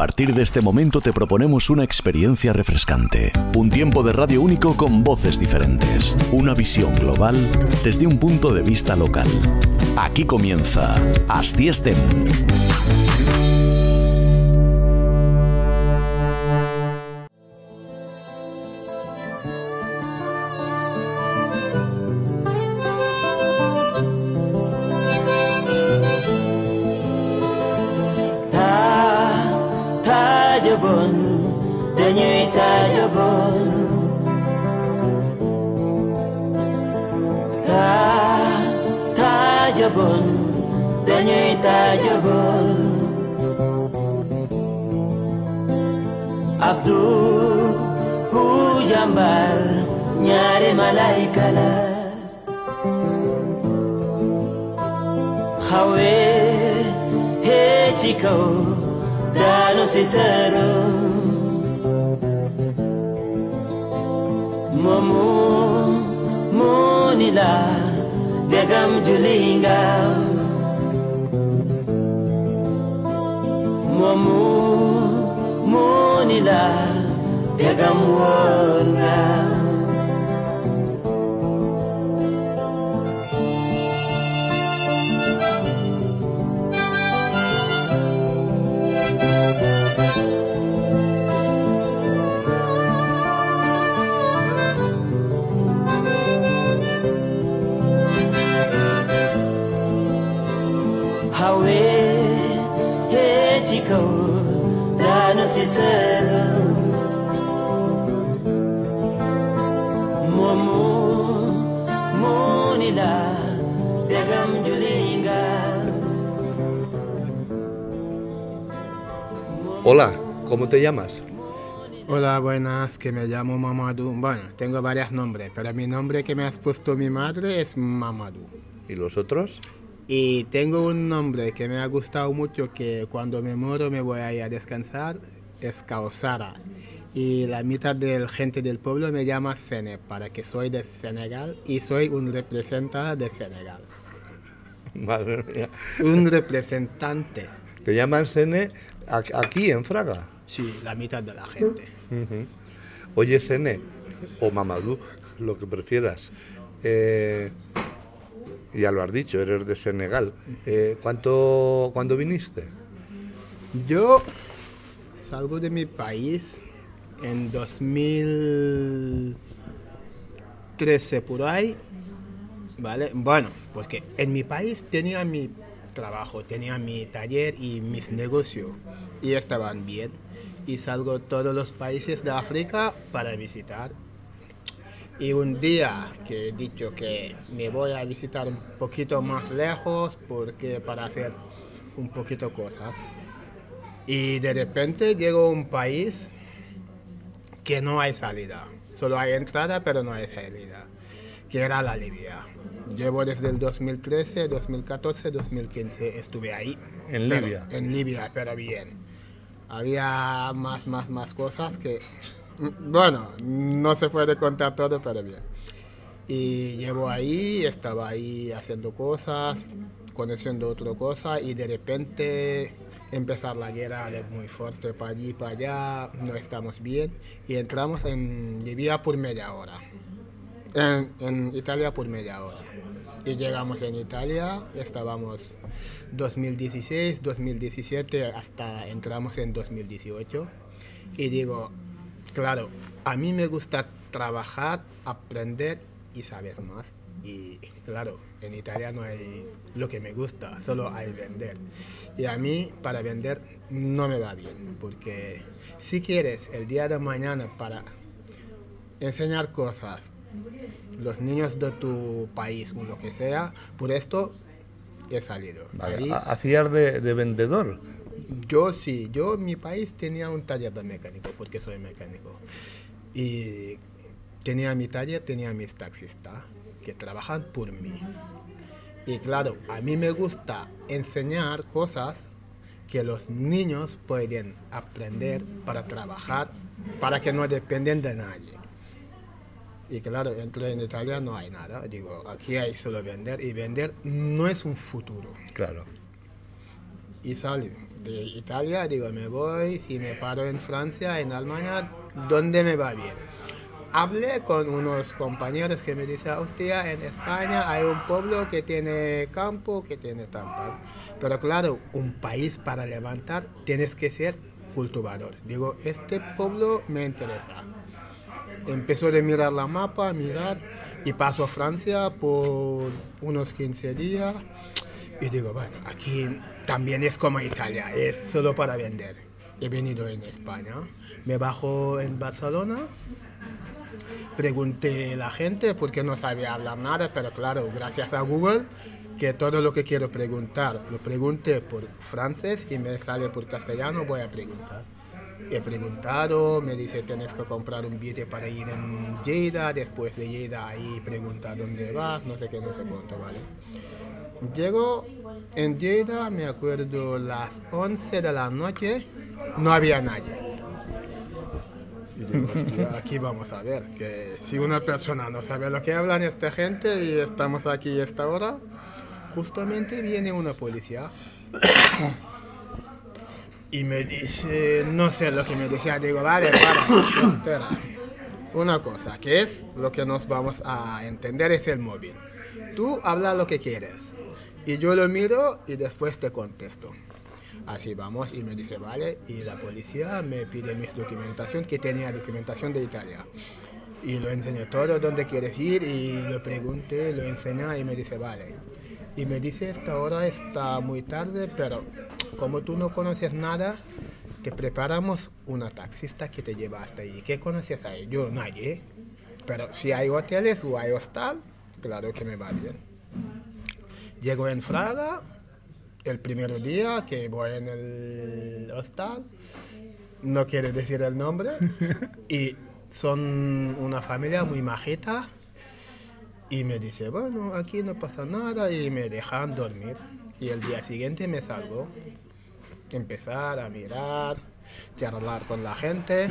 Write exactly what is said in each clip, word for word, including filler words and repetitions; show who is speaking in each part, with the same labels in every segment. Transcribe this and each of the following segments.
Speaker 1: partir de este momento te proponemos una experiencia refrescante, un tiempo de radio único con voces diferentes, una visión global desde un punto de vista local. Aquí comienza Asti Estem.
Speaker 2: Abdu Hujambar Nyare Malaikala Hawe Hechiko Dano Cicero Momu Munila Degam Julinga Momu Munila Degam Warna Hawe Hechiko Dano Cicero Momu Munila Degam Julinga.
Speaker 3: Hola, ¿cómo te llamas?
Speaker 4: Hola, buenas, que me llamo Mamadou. Bueno, tengo varios nombres, pero mi nombre que me has puesto mi madre es Mamadou.
Speaker 3: ¿Y los otros?
Speaker 4: Y tengo un nombre que me ha gustado mucho, que cuando me muero me voy a ir a descansar, es Kaosara. Y la mitad de la gente del pueblo me llama Sene, para que soy de Senegal y soy un representante de Senegal.
Speaker 3: Madre mía.
Speaker 4: Un representante.
Speaker 3: ¿Te llaman Sene aquí en Fraga?
Speaker 4: Sí, la mitad de la gente.
Speaker 3: Uh-huh. Oye, Sene, o Mamadou, lo que prefieras. Eh, ya lo has dicho, eres de Senegal. Eh, ¿cuánto, ¿Cuándo viniste?
Speaker 4: Yo salgo de mi país en dos mil trece por ahí, ¿vale? Bueno, porque en mi país tenía mi trabajo, tenía mi taller y mis negocios y estaban bien. Y salgo a todos los países de África para visitar. Y un día que he dicho que me voy a visitar un poquito más lejos porque para hacer un poquito cosas. Y de repente llego a un país que no hay salida. Solo hay entrada, pero no hay salida. Que era la Libia. Llevo desde el dos mil trece, dos mil catorce, dos mil quince. Estuve ahí.
Speaker 3: ¿En
Speaker 4: pero,
Speaker 3: Libia?
Speaker 4: En Libia, pero bien. Había más, más, más cosas que... Bueno, no se puede contar todo, pero bien. Y llevo ahí, estaba ahí haciendo cosas, conociendo otra cosa, y de repente empezar la guerra muy fuerte para allí, para allá, no estamos bien, y entramos en Libia por media hora, en, en Italia por media hora. Y llegamos en Italia, estábamos dos mil dieciséis, dos mil diecisiete, hasta entramos en dos mil dieciocho, y digo... Claro, a mí me gusta trabajar, aprender y saber más. Y claro, en Italia no hay lo que me gusta, solo hay vender. Y a mí para vender no me va bien, porque si quieres el día de mañana para enseñar cosas, los niños de tu país o lo que sea, por esto he salido.
Speaker 3: Vale.
Speaker 4: Ahí,
Speaker 3: ¿Hacías de, de vendedor?
Speaker 4: Yo sí, yo en mi país tenía un taller de mecánico, porque soy mecánico. Y tenía mi taller, tenía mis taxistas que trabajan por mí. Y claro, a mí me gusta enseñar cosas que los niños pueden aprender para trabajar, para que no dependen de nadie. Y claro, entré en Italia, no hay nada. Digo, aquí hay solo vender, y vender no es un futuro.
Speaker 3: Claro.
Speaker 4: Y salí. de Italia, digo, me voy, si me paro en Francia, en Alemania, ¿dónde me va bien? Hablé con unos compañeros que me dicen, hostia, en España hay un pueblo que tiene campo, que tiene tal, tal. Pero claro, un país para levantar tienes que ser cultivador. Digo, este pueblo me interesa. Empezó de mirar la mapa, mirar, y paso a Francia por unos quince días. Y digo, bueno, aquí también es como Italia, es solo para vender. He venido en España, me bajo en Barcelona. Pregunté a la gente porque no sabía hablar nada, pero claro, gracias a Google, que todo lo que quiero preguntar, lo pregunté por francés y me sale por castellano, voy a preguntar. He preguntado, me dice tienes que comprar un billete para ir en Lleida, después de Lleida ahí pregunta dónde vas, no sé qué, no sé cuánto, ¿vale? Llego en Lleida, me acuerdo, las once de la noche, no había nadie. Y digo, hostia, aquí vamos a ver, que si una persona no sabe lo que hablan esta gente y estamos aquí a esta hora, justamente viene una policía y me dice, no sé lo que me decía, digo, vale, para, espera. Una cosa, que es lo que nos vamos a entender es el móvil. Tú habla lo que quieres y yo lo miro y después te contesto. Así vamos y me dice, vale, y la policía me pide mi documentación, que tenía documentación de Italia. Y lo enseñé todo, dónde quieres ir, y lo pregunté, lo enseñé y me dice, vale. Y me dice, esta hora está muy tarde, pero como tú no conoces nada, te preparamos una taxista que te lleva hasta ahí. ¿Qué conoces ahí? Yo, nadie. Pero si hay hoteles o hay hostal, claro que me va bien. Llego en Fraga. El primer día que voy en el hostal, no quiere decir el nombre, y son una familia muy majeta, y me dice, bueno, aquí no pasa nada, y me dejan dormir. Y el día siguiente me salgo, empezar a mirar, charlar con la gente,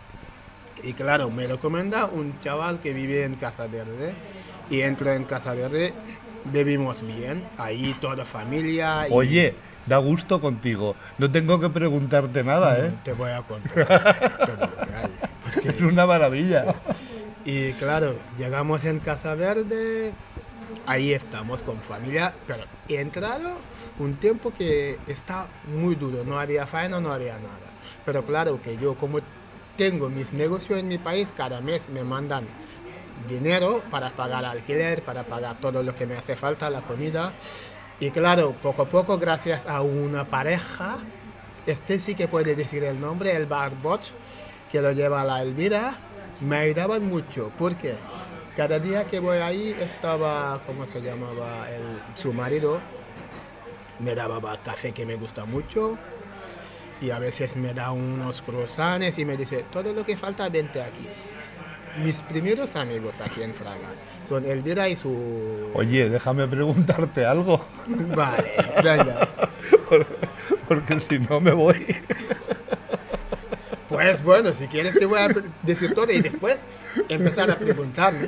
Speaker 4: y claro, me recomienda un chaval que vive en Casa Verde, y entro en Casa Verde. Bebimos bien, ahí toda familia. Y...
Speaker 3: Oye, da gusto contigo. No tengo que preguntarte nada, ¿eh?
Speaker 4: Te voy a contar. Pero, ay, porque...
Speaker 3: Es una maravilla.
Speaker 4: Y claro, llegamos en Casa Verde, ahí estamos con familia, pero he entrado un tiempo que está muy duro, no había faena, no había nada. Pero claro que yo como tengo mis negocios en mi país, cada mes me mandan dinero para pagar alquiler, para pagar todo lo que me hace falta, la comida. Y claro, poco a poco, gracias a una pareja, este sí que puede decir el nombre, el Barbot, que lo lleva la Elvira, me ayudaban mucho, porque cada día que voy ahí estaba, ¿cómo se llamaba? El, su marido me daba café que me gusta mucho, y a veces me da unos croissants y me dice, todo lo que falta, vente aquí. Mis primeros amigos aquí en Fraga son Elvira y su...
Speaker 3: Oye, déjame preguntarte algo.
Speaker 4: Vale, venga.
Speaker 3: Porque si no me voy.
Speaker 4: Pues bueno, si quieres te voy a decir todo y después empezar a preguntarme.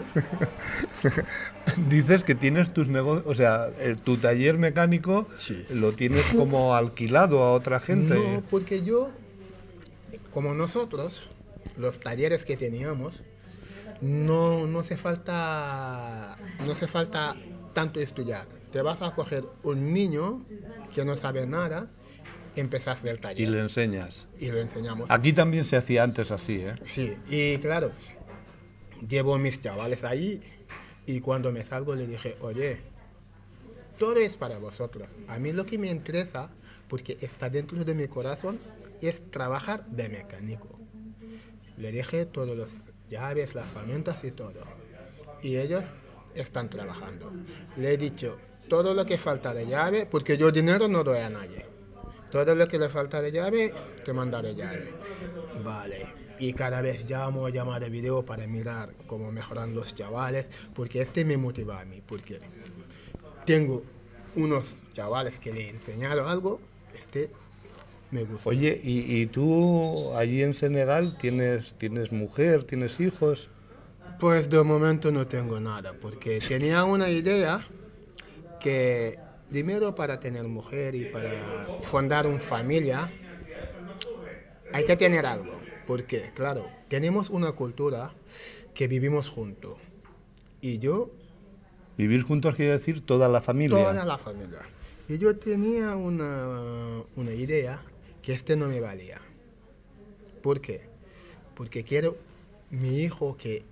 Speaker 3: Dices que tienes tus negocios, o sea, el, tu taller mecánico
Speaker 4: Sí.
Speaker 3: lo tienes como alquilado a otra gente.
Speaker 4: No, porque yo, como nosotros, los talleres que teníamos, no, no hace falta, no hace falta tanto estudiar. Te vas a coger un niño que no sabe nada, empezás del taller.
Speaker 3: Y le enseñas.
Speaker 4: Y lo enseñamos.
Speaker 3: Aquí también se hacía antes así, ¿eh?
Speaker 4: Sí, y claro, llevo mis chavales ahí y cuando me salgo le dije, oye, todo es para vosotros. A mí lo que me interesa, porque está dentro de mi corazón, es trabajar de mecánico. Le dije todos los llaves, las herramientas y todo. Y ellos están trabajando. Le he dicho todo lo que falta de llave, porque yo dinero no doy a nadie. Todo lo que le falta de llave, te mandaré llave. Vale. Y cada vez llamo, llamo de video para mirar cómo mejoran los chavales, porque este me motiva a mí, porque tengo unos chavales que le he enseñado algo, este me gusta.
Speaker 3: Oye, ¿y, y tú allí en Senegal tienes, tienes mujer, tienes hijos?
Speaker 4: Pues de momento no tengo nada, porque tenía una idea que primero para tener mujer y para fundar una familia, hay que tener algo. Porque, claro, tenemos una cultura que vivimos juntos. Y yo...
Speaker 3: Vivir juntos quiere decir toda la familia.
Speaker 4: Toda la familia. Y yo tenía una, una idea que este no me valía. ¿Por qué? Porque quiero mi hijo que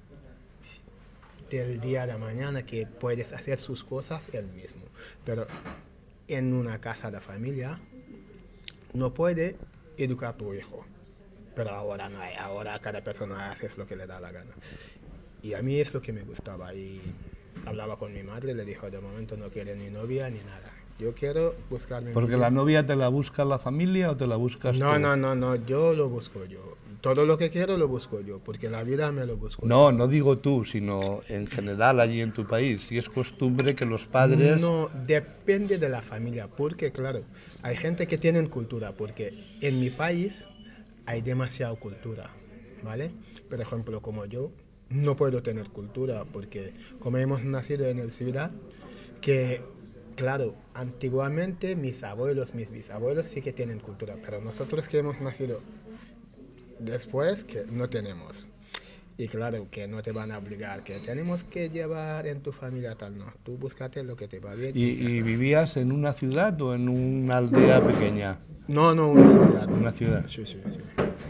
Speaker 4: del día de mañana que puedes hacer sus cosas él mismo. Pero en una casa de familia no puede educar a tu hijo. Pero ahora no hay, ahora cada persona hace lo que le da la gana. Y a mí es lo que me gustaba. Y hablaba con mi madre, le dijo, de momento no quiero ni novia ni nada. Yo quiero buscarme...
Speaker 3: ¿Porque la novia te la busca la familia o te la buscas
Speaker 4: No,
Speaker 3: tú?
Speaker 4: no, no, no, yo lo busco yo. Todo lo que quiero lo busco yo, porque la vida me lo busco
Speaker 3: No,
Speaker 4: yo.
Speaker 3: no digo tú, sino en general allí en tu país. Si es costumbre que los padres...
Speaker 4: No, depende de la familia, porque claro, hay gente que tiene cultura, porque en mi país hay demasiada cultura, ¿vale? Por ejemplo, como yo, no puedo tener cultura, porque como hemos nacido en el ciudad, que claro, antiguamente mis abuelos, mis bisabuelos sí que tienen cultura, pero nosotros que hemos nacido después, que no tenemos. Y claro, que no te van a obligar, que tenemos que llevar en tu familia tal, no. Tú búscate lo que te va bien.
Speaker 3: ¿Y, y vivías en una ciudad o en una aldea pequeña?
Speaker 4: No, no, una ciudad.
Speaker 3: Una ciudad.
Speaker 4: Sí, sí, sí.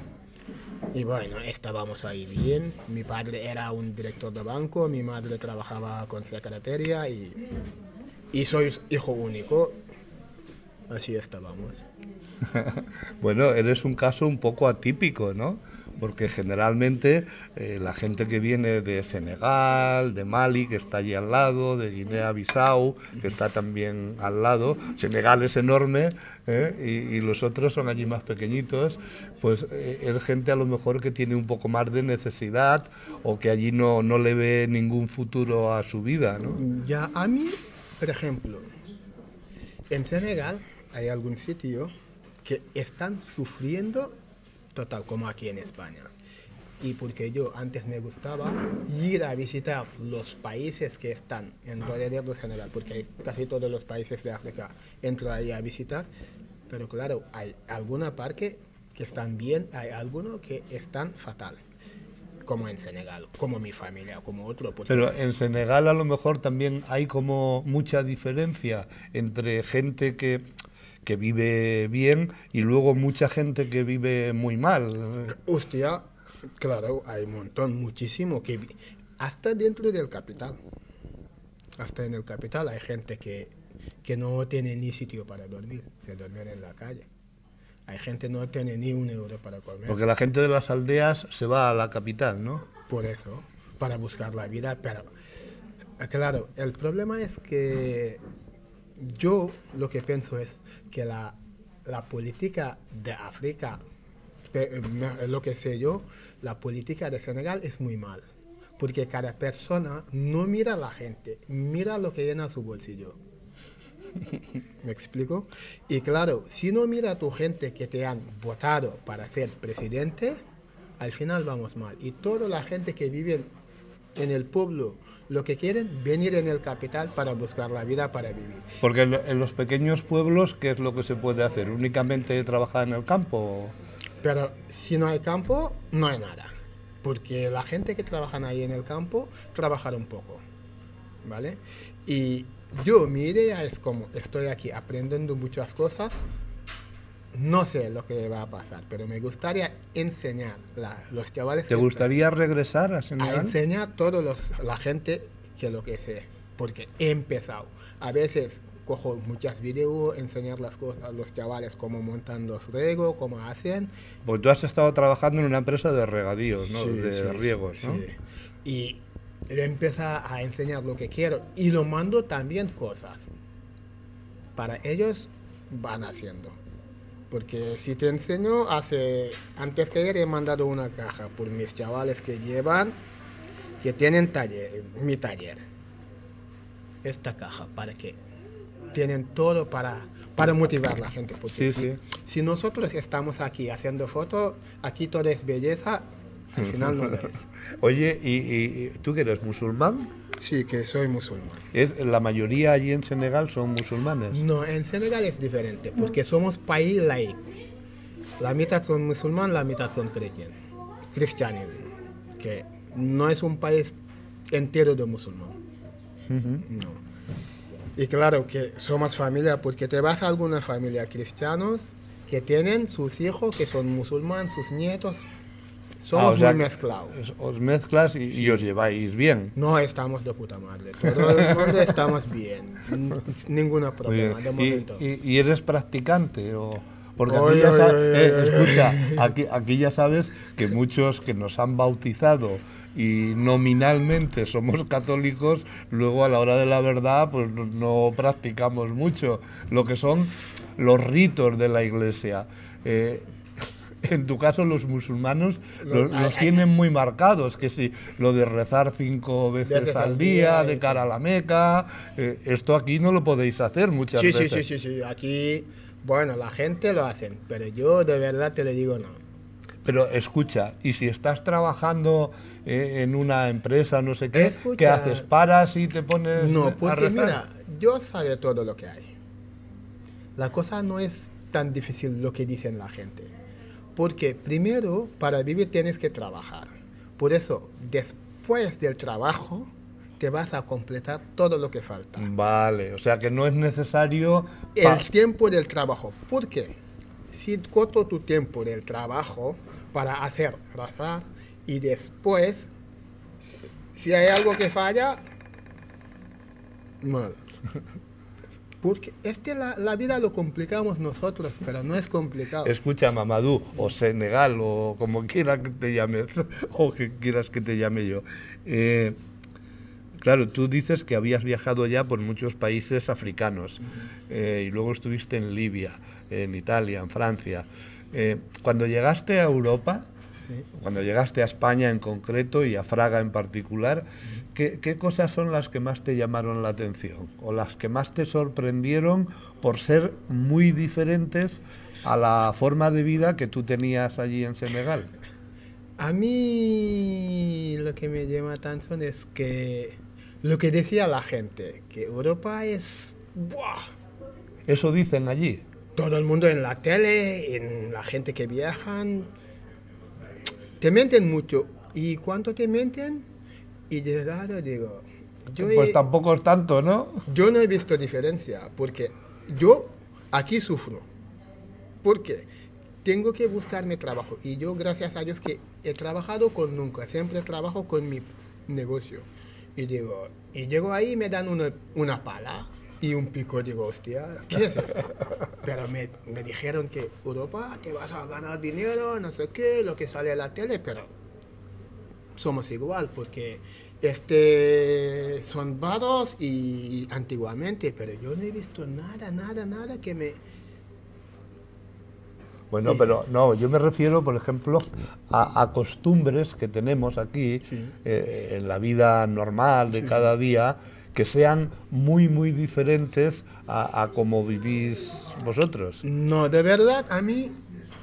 Speaker 4: Y bueno, estábamos ahí bien. Mi padre era un director de banco, mi madre trabajaba con secretaria y, y soy hijo único. Así estábamos.
Speaker 3: Bueno, eres un caso un poco atípico, ¿no? Porque generalmente eh, la gente que viene de Senegal, de Mali, que está allí al lado, de Guinea-Bissau, que está también al lado, Senegal es enorme, ¿eh? y, y los otros son allí más pequeñitos, pues eh, es gente a lo mejor que tiene un poco más de necesidad o que allí no, no le ve ningún futuro a su vida, ¿no?
Speaker 4: Ya a mí, por ejemplo, en Senegal hay algún sitio que están sufriendo total, como aquí en España. Y porque yo antes me gustaba ir a visitar los países que están en alrededor de Senegal, porque hay casi todos los países de África entro ahí a visitar, pero claro, hay alguna parte que están bien, hay algunos que están fatal, como en Senegal, como mi familia, como otro. Porque...
Speaker 3: Pero en Senegal a lo mejor también hay como mucha diferencia entre gente que... que vive bien y luego mucha gente que vive muy mal.
Speaker 4: Hostia, claro, hay un montón, muchísimo, que hasta dentro del capital. Hasta en el capital hay gente que, que no tiene ni sitio para dormir, se duermen en la calle. Hay gente que no tiene ni un euro para comer.
Speaker 3: Porque la gente de las aldeas se va a la capital, ¿no?
Speaker 4: Por eso, para buscar la vida, pero claro, el problema es que yo lo que pienso es que la, la política de África, lo que sé yo, la política de Senegal es muy mal. Porque cada persona no mira a la gente, mira lo que llena su bolsillo. ¿Me explico? Y claro, si no mira a tu gente que te han votado para ser presidente, al final vamos mal. Y toda la gente que vive en el pueblo, lo que quieren, venir en el capital para buscar la vida, para vivir.
Speaker 3: Porque en los pequeños pueblos, ¿qué es lo que se puede hacer? ¿Únicamente trabajar en el campo?
Speaker 4: Pero si no hay campo, no hay nada. Porque la gente que trabaja ahí en el campo, trabajar un poco, ¿vale? Y yo, mi idea es como estoy aquí aprendiendo muchas cosas, no sé lo que va a pasar, pero me gustaría enseñar a los chavales...
Speaker 3: ¿Te gustaría regresar a Senegal?
Speaker 4: A enseñar a toda la gente que lo que sé, porque he empezado. A veces cojo muchos videos, enseñar las cosas a los chavales, cómo montan los riegos, cómo hacen.
Speaker 3: Pues tú has estado trabajando en una empresa de regadíos, ¿no?
Speaker 4: Sí,
Speaker 3: de
Speaker 4: sí,
Speaker 3: riegos,
Speaker 4: sí,
Speaker 3: ¿no?
Speaker 4: sí. Y le empieza a enseñar lo que quiero y lo mando también cosas. Para ellos van haciendo. Porque si te enseño, hace antes que ayer he mandado una caja por mis chavales que llevan, que tienen taller, mi taller. Esta caja, ¿para qué? Tienen todo para, para motivar a la gente. Porque
Speaker 3: Sí,
Speaker 4: si,
Speaker 3: sí.
Speaker 4: si nosotros estamos aquí haciendo fotos, aquí todo es belleza, al final no lo es.
Speaker 3: Oye, ¿y, y tú que eres musulmán?
Speaker 4: Sí, que soy musulmán.
Speaker 3: ¿Es, la mayoría allí en Senegal son musulmanes?
Speaker 4: No, en Senegal es diferente, porque somos país laico. La mitad son musulmanes, la mitad son cristianos. Cristianos, que no es un país entero de musulmanes. Uh-huh. No. Y claro que somos familia, porque te vas a alguna familia cristianos que tienen sus hijos que son musulmanes, sus nietos. Somos ah, o sea, muy mezclados.
Speaker 3: Os mezclas y, y os lleváis bien.
Speaker 4: No, estamos de puta madre. Todo el mundo estamos bien. Ningún problema, de momento.
Speaker 3: ¿Y, y, y eres practicante? O, porque aquí, oye, ya oye, oye, eh, escucha, aquí, aquí ya sabes que muchos que nos han bautizado y nominalmente somos católicos, luego a la hora de la verdad pues no practicamos mucho lo que son los ritos de la Iglesia. Eh, En tu caso los musulmanes los, los tienen muy marcados, que si lo de rezar cinco veces, veces al día, día de cara a la Meca, eh, esto aquí no lo podéis hacer muchas
Speaker 4: sí,
Speaker 3: veces.
Speaker 4: Sí, sí, sí, sí, aquí, bueno, la gente lo hace, pero yo de verdad te lo digo no.
Speaker 3: Pero escucha, y si estás trabajando eh, en una empresa, no sé qué, escucha, ¿qué haces? ¿Paras y te pones
Speaker 4: no, porque
Speaker 3: a rezar?
Speaker 4: Mira, yo sé todo lo que hay. La cosa no es tan difícil lo que dicen la gente. Porque primero, para vivir tienes que trabajar. Por eso, después del trabajo, te vas a completar todo lo que falta.
Speaker 3: Vale, o sea que no es necesario...
Speaker 4: El tiempo del trabajo. ¿Por qué? Si corto tu tiempo del trabajo para hacer rezar y después, si hay algo que falla, mal. Porque este la, la vida lo complicamos nosotros, pero no es complicado.
Speaker 3: Escucha, Mamadou, o Senegal, o como quieras que te llames, o que quieras que te llame yo. Eh, claro, tú dices que habías viajado ya por muchos países africanos, eh, y luego estuviste en Libia, en Italia, en Francia. Eh, cuando llegaste a Europa, sí. cuando llegaste a España en concreto y a Fraga en particular, ¿Qué, ¿qué cosas son las que más te llamaron la atención o las que más te sorprendieron por ser muy diferentes a la forma de vida que tú tenías allí en Senegal?
Speaker 4: A mí lo que me llama atención es que lo que decía la gente, que Europa es... ¡buah!
Speaker 3: ¿Eso dicen allí?
Speaker 4: Todo el mundo en la tele, en la gente que viajan, te mienten mucho. ¿Y cuánto te mienten? Y llegado digo, yo
Speaker 3: pues
Speaker 4: he,
Speaker 3: tampoco es tanto, ¿no?
Speaker 4: Yo no he visto diferencia, porque yo aquí sufro. ¿Por qué? Tengo que buscarme trabajo. Y yo, gracias a Dios, que he trabajado con nunca. Siempre trabajo con mi negocio. Y digo, y llego ahí y me dan una, una pala y un pico. Digo, hostia, ¿qué es eso? Pero me, me dijeron que Europa te vas a ganar dinero, no sé qué, lo que sale a la tele, pero... somos igual, porque este son varos y antiguamente, pero yo no he visto nada, nada, nada que me...
Speaker 3: Bueno, pero no, yo me refiero, por ejemplo, a, a costumbres que tenemos aquí, sí. eh, en la vida normal de sí. cada día, que sean muy, muy diferentes a, a como vivís vosotros.
Speaker 4: No, de verdad, a mí...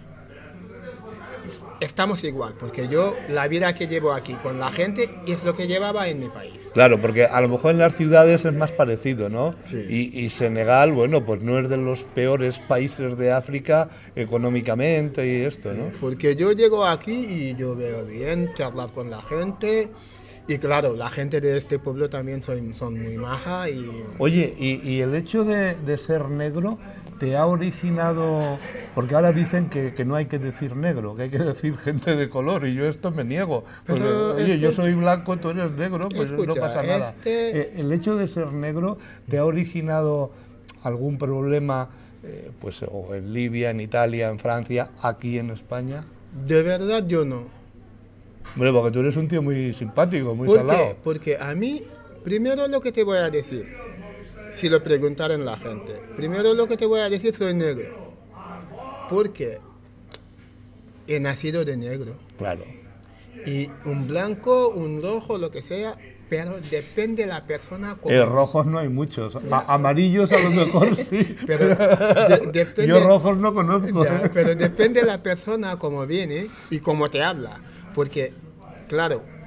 Speaker 4: estamos igual, porque yo la vida que llevo aquí con la gente es lo que llevaba en mi país.
Speaker 3: Claro, porque a lo mejor en las ciudades es más parecido, ¿no?
Speaker 4: Sí.
Speaker 3: Y, y Senegal, bueno, pues no es de los peores países de África económicamente y esto, ¿no?
Speaker 4: Porque yo llego aquí y yo veo bien, charlar con la gente... Y claro, la gente de este pueblo también son, son muy maja y...
Speaker 3: Oye, ¿y, y el hecho de, de ser negro te ha originado...? Porque ahora dicen que, que no hay que decir negro, que hay que decir gente de color, y yo esto me niego. Pues,
Speaker 4: Pero
Speaker 3: oye,
Speaker 4: escucha,
Speaker 3: yo soy blanco, tú eres negro, pues
Speaker 4: escucha,
Speaker 3: no pasa nada.
Speaker 4: Este...
Speaker 3: Eh, ¿El hecho de ser negro te ha originado algún problema, eh, pues o en Libia, en Italia, en Francia, aquí en España?
Speaker 4: De verdad yo no.
Speaker 3: Hombre, porque tú eres un tío muy simpático, muy
Speaker 4: ¿Por
Speaker 3: salado.
Speaker 4: qué? Porque a mí, primero lo que te voy a decir, si lo preguntaran la gente, primero lo que te voy a decir, soy negro. Porque he nacido de negro.
Speaker 3: Claro.
Speaker 4: Y un blanco, un rojo, lo que sea, pero depende de la persona. Como...
Speaker 3: Eh, rojos no hay muchos. A amarillos a lo mejor sí.
Speaker 4: Pero de, depende,
Speaker 3: yo rojos no conozco.
Speaker 4: Ya, pero depende de la persona cómo viene y cómo te habla. Porque, claro,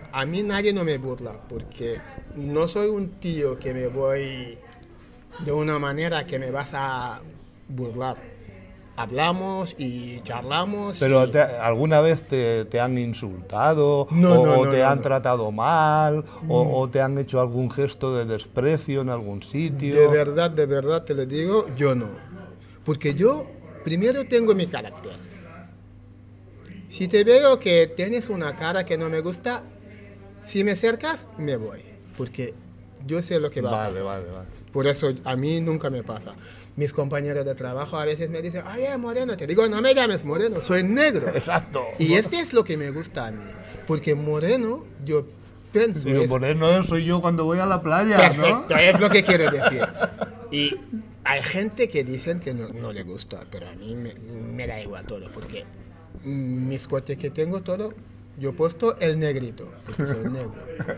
Speaker 4: a mí nadie no me burla, porque no soy un tío que me voy de una manera que me vas a burlar. Hablamos y charlamos.
Speaker 3: Pero
Speaker 4: y...
Speaker 3: te, ¿alguna vez te, te han insultado?
Speaker 4: No,
Speaker 3: o,
Speaker 4: no,
Speaker 3: o
Speaker 4: no,
Speaker 3: te
Speaker 4: no,
Speaker 3: han
Speaker 4: no.
Speaker 3: tratado mal? O, ¿O te han hecho algún gesto de desprecio en algún sitio?
Speaker 4: De verdad, de verdad te lo digo, yo no. Porque yo primero tengo mi carácter. Si te veo que tienes una cara que no me gusta, si me acercas, me voy. Porque yo sé lo que va a
Speaker 3: Vale,
Speaker 4: pasar.
Speaker 3: vale, vale.
Speaker 4: Por eso a mí nunca me pasa. Mis compañeros de trabajo a veces me dicen, ay, moreno. Te digo, no me llames moreno, soy negro.
Speaker 3: Exacto.
Speaker 4: Y este es lo que me gusta a mí. Porque moreno, yo pienso...
Speaker 3: Pero
Speaker 4: es-
Speaker 3: moreno soy yo cuando voy a la playa,
Speaker 4: Perfecto,
Speaker 3: ¿no?
Speaker 4: es lo que quiero decir. Y hay gente que dicen que no, no le gusta, pero a mí me, me da igual todo, porque mm, mis coches que tengo todo, yo he puesto el negrito, porque soy negro.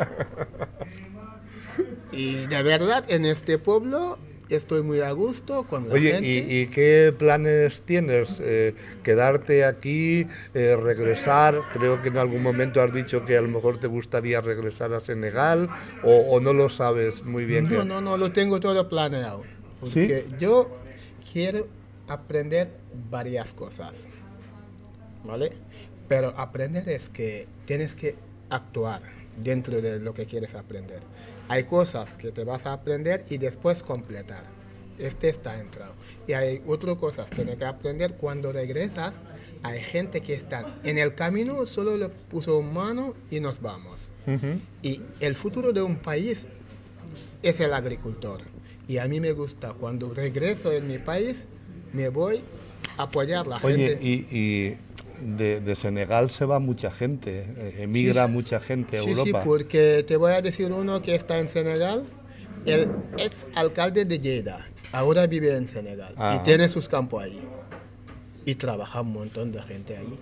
Speaker 4: Y de verdad, en este pueblo estoy muy a gusto con la
Speaker 3: Oye,
Speaker 4: gente.
Speaker 3: ¿y, y qué planes tienes? Eh, ¿Quedarte aquí? Eh, ¿Regresar? Creo que en algún momento has dicho que a lo mejor te gustaría regresar a Senegal, o, o no lo sabes muy bien.
Speaker 4: No,
Speaker 3: que-
Speaker 4: no, no, lo tengo todo planeado. Porque yo quiero aprender varias cosas, ¿vale? Pero aprender es que tienes que actuar dentro de lo que quieres aprender. Hay cosas que te vas a aprender y después completar. Este está entrado. Y hay otras cosas que tienes que aprender cuando regresas. Hay gente que está en el camino, solo le puso mano y nos vamos.
Speaker 3: Ujú.
Speaker 4: Y el futuro de un país es el agricultor. Y a mí me gusta, cuando regreso en mi país, me voy a apoyar a la
Speaker 3: Oye,
Speaker 4: gente.
Speaker 3: y, y de, de Senegal se va mucha gente, eh, emigra
Speaker 4: Sí, sí.
Speaker 3: mucha gente a
Speaker 4: Sí,
Speaker 3: Europa.
Speaker 4: sí, porque te voy a decir uno que está en Senegal, el ex alcalde de Lleida, ahora vive en Senegal
Speaker 3: Ajá.
Speaker 4: y tiene sus campos ahí. Y trabaja un montón de gente ahí.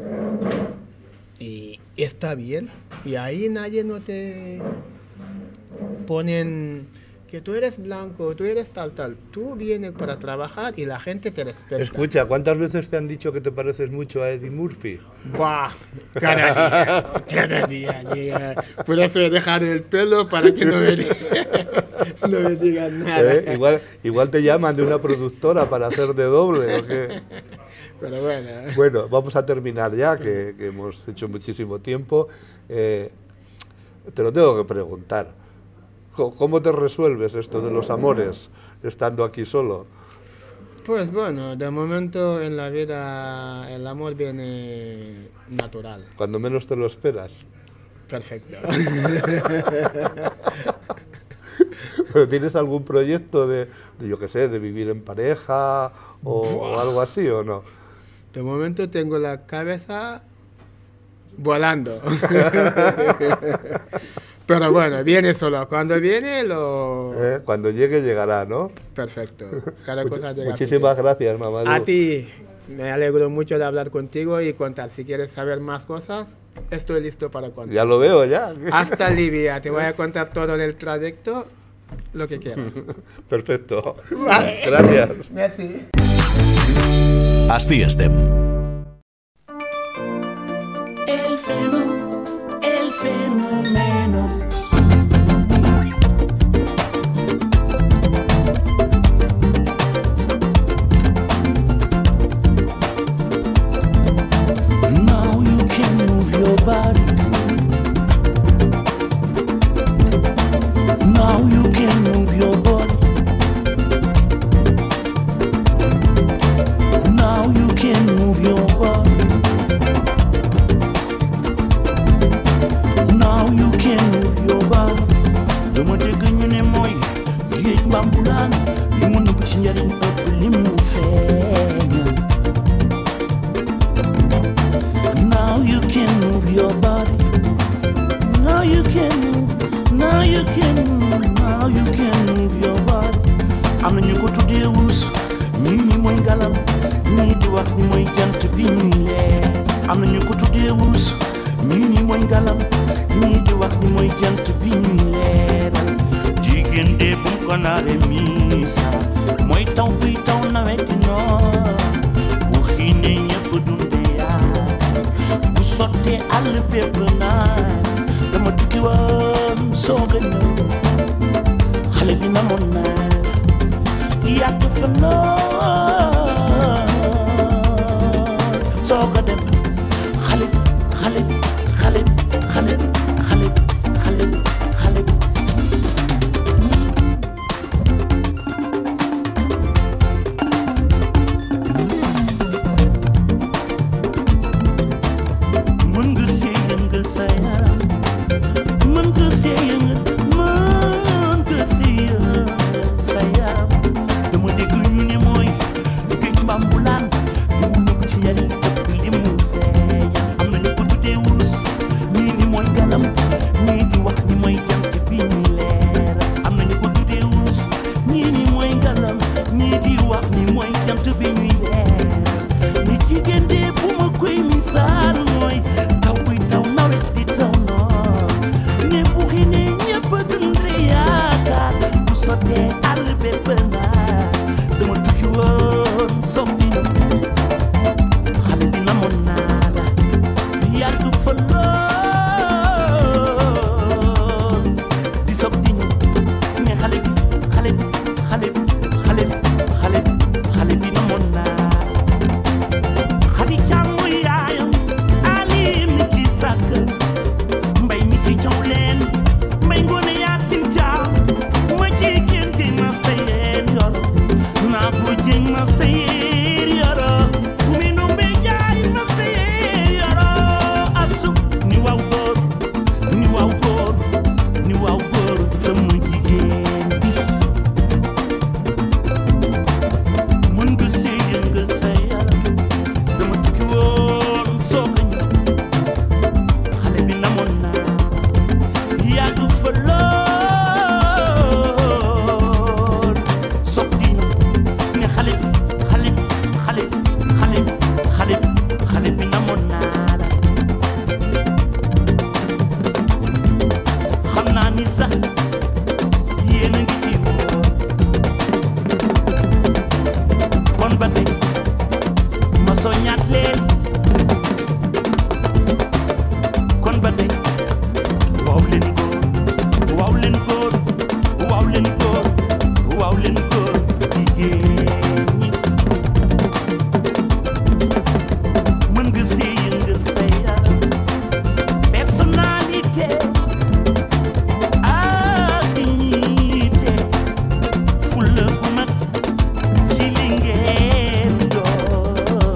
Speaker 4: Y está bien. Y ahí nadie no te ponen que tú eres blanco, tú eres tal, tal. Tú vienes para trabajar y la gente te respeta.
Speaker 3: Escucha, ¿cuántas veces te han dicho que te pareces mucho a Eddie Murphy?
Speaker 4: Buah, cada día, cada día, día. Por eso he dejado el pelo para que no me, no me digan nada.
Speaker 3: ¿Eh? Igual, igual te llaman de una productora para hacer de doble, ¿o qué?
Speaker 4: Pero bueno.
Speaker 3: Bueno, vamos a terminar ya, que, que hemos hecho muchísimo tiempo. Eh, te lo tengo que preguntar. Co- ¿Cómo te resuelves esto de los amores estando aquí solo?
Speaker 4: Pues bueno, de momento en la vida el amor viene natural.
Speaker 3: Cuando menos te lo esperas.
Speaker 4: Perfecto.
Speaker 3: ¿Pero tienes algún proyecto de, de, yo qué sé, de vivir en pareja o, o algo así o no?
Speaker 4: De momento tengo la cabeza volando. Pero bueno, viene solo. Cuando viene lo...
Speaker 3: ¿Eh? Cuando llegue, llegará, ¿no?
Speaker 4: Perfecto. Cada
Speaker 3: Much-
Speaker 4: cosa llega a su
Speaker 3: muchísimas
Speaker 4: tiempo.
Speaker 3: gracias, Mamadou.
Speaker 4: A ti, me alegro mucho de hablar contigo y contar. Si quieres saber más cosas, estoy listo para contar.
Speaker 3: Ya lo veo, ya.
Speaker 4: Hasta Libia, te voy a contar todo del trayecto, lo que quieras.
Speaker 3: Perfecto.
Speaker 4: Vale.
Speaker 3: Gracias.
Speaker 4: Merci.
Speaker 1: Asti estem.
Speaker 2: El fenómeno, el fenómeno. Now you can move your body. Now you can move your body. Now you can move your body. Now you can move your body. Dama dégg ñu ne mooy géej mbambulaan li mu nëbb ci njariñ ëpp li mu feeñal. Now you can move your body. Now you can move. Now you can move. Now you can move your body. Am na ñu ko tuddee wurus ñii ni mooy ngalam ñii di wax ni mooy jant bi ñuy leer. Am na ñu ko tuddee wurus ñii ni mooy ngalam ñii di wax ni mooy jant bi ñuy leeral. Jigéen de bu ko naare miisa mooy taw bi taw naweti noor bu xiinee ñëpp dunde yaa bu sottee àll bépp naa dama tukki woon soog a ñëw xale bi namoon naa yàgg fa lool soog a dem xale xale xale xale xale xale xale mën nga see yëngal sa yaram mën nga see yëngal mën nga see yëngal sa yaram dama dégg ñu ne mooy géej mbambulaan li mu nëbb ci yari ëpp li mu feeñ am na ñu ko tuddee wurus ñii ni mooy galam ñii di wax ni mooy jant bi ñu leer am na ñu ko tuddee wurus ñii ni mooy galam ñii di wax ni mooy jant bi ñuy leer ni jigéen de bu ma koy misaal mooy taw buy taw nawet di taw noor ne bu xine ñëpp a dundee yaakaar bu sottee àll bépp naa dama tukki woon soog di ñëw xale bi namoon naa la yàgg fa lool di soog di ñëw mais xale bi xale bi xale bi xale bi xale bi xale bi namoon naa la xadi jàmm yaayam ali mi ci sàkk mbay mi ci jow leen mbay ngoone yaasin jaam ma ci génte na sayeen yoro naa ko jëng na sayeen yoro mi nu mbe jaay na sayeen yoro asu ni waw góor ni waw góor ni waw góor sama jigéen mën nga see yëngal sa yaram dama tukki woon soog a ñëw xale bi namoon naa yàgg fa lool soog di ñëw ne xale bi xale bi xale bi xale bi xale bi xale bi namoon naa la xam naa ni sax yéen a ngi ci woon kon ba tey ma soññaat leen kon ba tey waaw leen góor waaw leen góor waaw leen góor waaw leen góor jigéen ñi mën nga see yëngal sa yaram personnalité ak dignité fulla bu mat ci li ngeen doon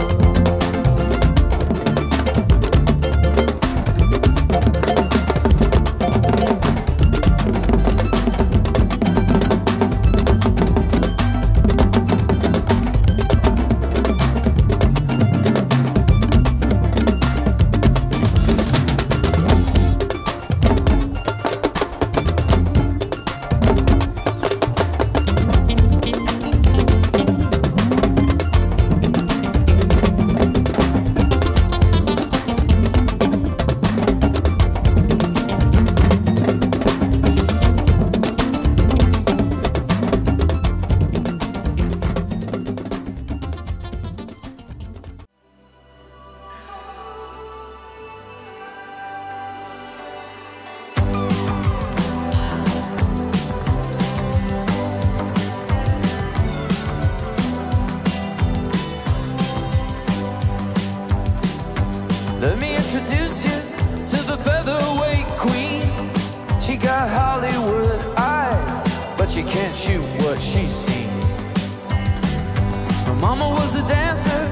Speaker 5: Let me introduce you to the featherweight queen. She got Hollywood eyes, but you can't shoot what she's seen. Her mama was a dancer,